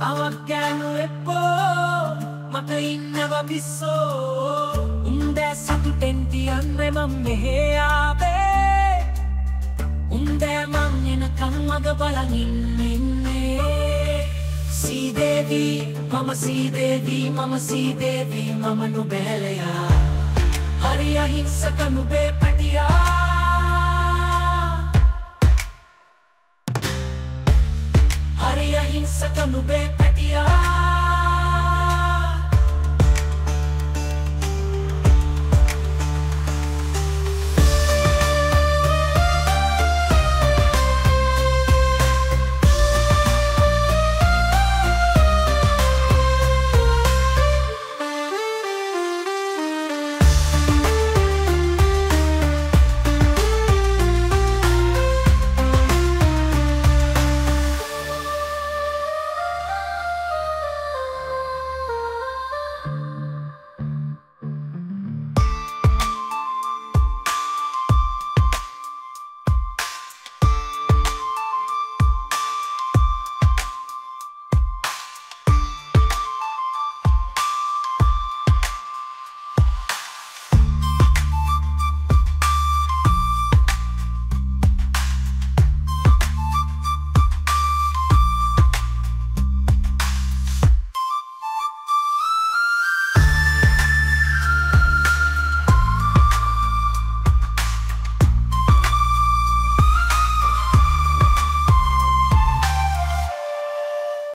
අවගෑනු එපෝ මට ඉන්නවා පිස්සෝ උන්දෑ සතුටෙන් තියන්නේ මම මෙහෙ ආවේ උන්දෑ මං එනකම් මග බලන් ඉන්නේ සීදේවි මම සීදේවි මම සීදේවි මම නුබැලයා හරි අහිංසක නුබේ පැටියා හරි අහිංසක නුබේ පැටියා